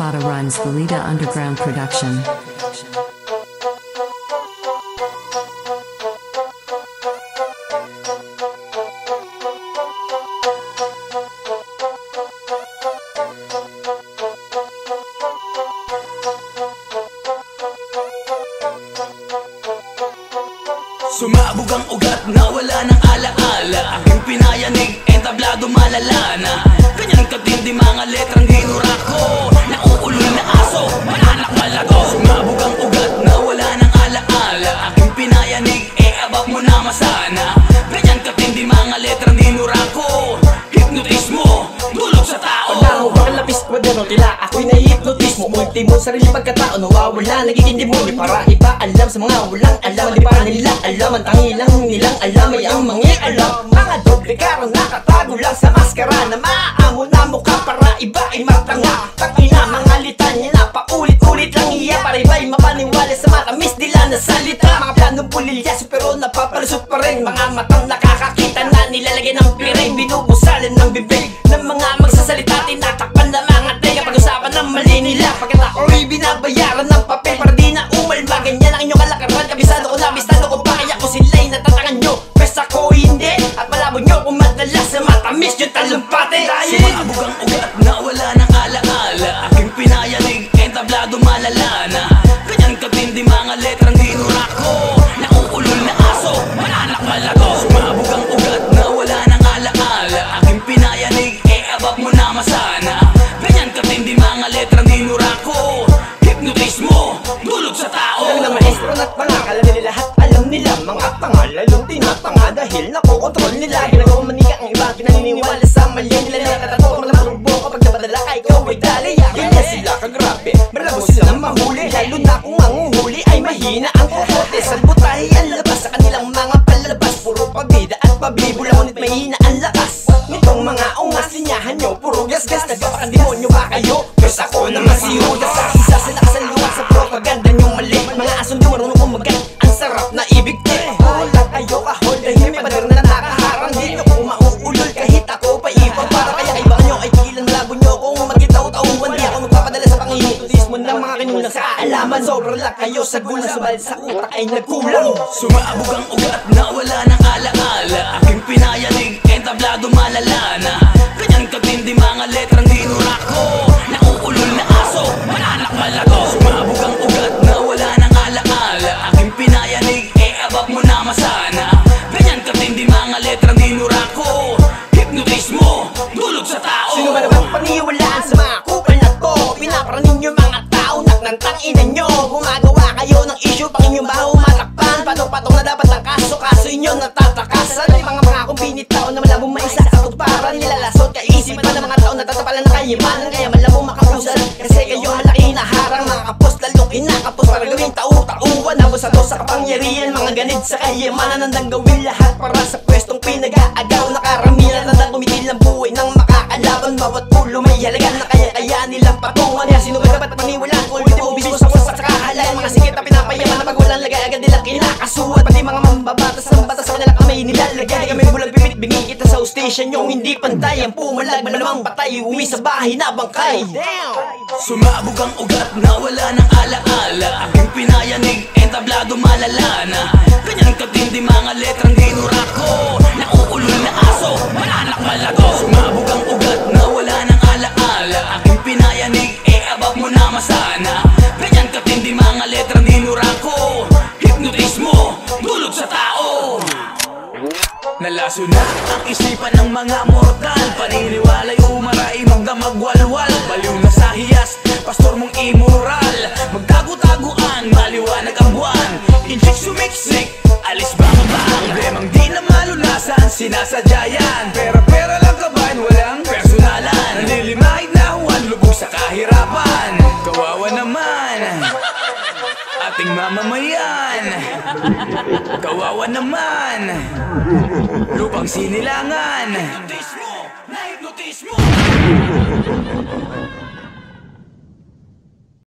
Zapata runs Balita Underground Production. Sumabog ang ugat na wala ng alaala. Aking pinayanig, entablado malala na. Ganyan katindi mga letrang ginura ko. Nauulol na aso, mananak malago. Sumabog ang ugat na wala ng alaala. Aking pinayanig, abab mo na masana. Ganyan katindi mga letrang ginura ko. Hipnotismo, dulog sa tao. Paglaho bakal lapis kwadero, tila ako'y nai-hipnotismo. Ultimo sarili pagkatao, nawawala, nagiging demoni. Para iba alam sa mga walang alam. Di pa nila alam, ang tangilang nilang alam ay ang mangi-alam. Mga doble karo nakatago lang sa maskara na maaamo na mukha para iba ay matanga. Tangina mga litanya na paulit-ulit lang iya para iba'y mapaniwala sa matamis nila na salita. Mga planong pulilyaso pero napapalusot pa rin. Mga matang nakakakita na nilalagay ng piring. Binubusalan ng bibig ng mga magsasalita. Tinatakpan na mga tenga pag-usapan ng mali nila. Pagkat ako'y binabayaran ng papel para di na umalma. Ganyan ang inyong kalakaran, kabisado ko na bistado ko pa. Kaya ko sila'y natatangan nyo, pes ako hindi. At malabo nyo kung madalas na matamis yung talumpate. Sumabog ang ugat na wala ng alaala. Aking pinayanig, entablado malala na. Ganyan katindi mga letrang ginura ko. Nauulol na aso, mananak malago. Sumabog ang ugat na wala ng alaala. Aking pinayanig, abab mo na masana. Ganyan katindi mga letrang ginura ko. Hipnotismo, dulog sa tao. Alam ng maestro na't pangakala nila lahat alam nila. Mga tanga, lalong tinatanga dahil nakokontrol nila. Ginagawang manika ang iba, pinaniniwala sa mali nila. Nakatato, malamarumbo kapag nabadala ka, ikaw ay dalaya. Ganyan sila kagrabe, malabo sila mahuli. Lalo na kung ang uhuli ay mahina ang kokote. Salbutahe ang labas sa kanilang mga palabas. Puro pabida at pabibula, ngunit mahina ang lakas. Nitong mga ungas, linyahan nyo, puro gas-gas. Nagpapakandemonyo ba kayo? Pes ako naman si Judas. Isa sa nakasaluwa sa propaganda nyo mali. Mga asong di marunong kumagat, ang sarap na ibig ko. Wala kayo kahol dahil may pader na nakaharang. Di nyo kung mauulol kahit ako pa ibang para. Kaya kaibangan nyo ay tigilan, malabo nyo kung magkitaw-tauhan. Di ako magpapadala sa panghihipotismo ng mga kinulang sa alaman. Sobrang lang kayo sa gulang, subalit sa utak ay nagkulang. Sumabog ang ugat na wala ng alaala. Aking pinayanig, entablado malala na. Ganyan katindi mga letrang ginura ko. Nauulol na aso, mananak malago. Sumabog ang ugat na wala ng alaala. Aking pinayanig, abab mo na masana. Ganyan katindi mga letrang ginura ko. Hipnotismo, dulog sa tao. Sino ba naman paniwalaan sa mga kupal na to? Pinaparanin nyo mga tao, naknantang ina nyo. Gumagawa kayo ng issue, pang inyong baho matakpan. Patong-patong na dapat ang kaso, kaso inyo natatakasan. May mga kung binitaw na malabong maisa sa tuparan. Nilalasot kaisipan ng mga tao, natatapalan ng kayimanan. Kaya malabong makapusan, kasi kayo malaki na harang. Mga kapos, lalong inakapos para gawing tau-tauan. Abos-atos sa kapangyarihan, mga ganid sa kayamanan. Nandang gawin lahat para sa pwestong pinag-aagaw. Nakaramihan, nandang kumitil ng buhay ng makakalaban. Bawat pulo may halaga na kaya nilang patungan. Kaya sino ba dapat paniwalaan? Ultimo bispo sa wasak sa kahalan. Mga sikit na pinapayaman na pag walang lagay, agad nilang kinakasuhan. Pati mga mambabatas ng batas sa kanilang kamay nilalagay. Di kami bulag pipit, bingin kita sa station yung hindi pantay. Ang pumalag, malamang patay, uwi sa bahay na bangkay. Sumabog ang ugat na wala ng alaala. Aking pinayanig, entablado malala na. Ganyan katindi mga letrang ginura ko. Nauulol na aso, mananak malago. Sumabog ang ugat na wala ng alaala. Aking pinayanig, abab mo na masana. Ganyan katindi mga letrang ginura ko. Hipnotismo, dulog sa tao. Nalaso na ang isipan ng mga mortal. Paniniwala'y umaray, magdamagwalwal. Baliw na sa hiyas, pastor mong immoral. Magtago-taguan, maliwanag ang buwan. Injik sumiksik, alis ba ka ba? Ang demang di na malunasan, sinasadya yan. Pera-pera lang kaban, walang personalan. Nalilimahid na huwan, lubog sa kahirapan. Kawawa naman ating mamamayan. Kawawa naman lupang sinilangan. Hipnotismo, na hipnotismo.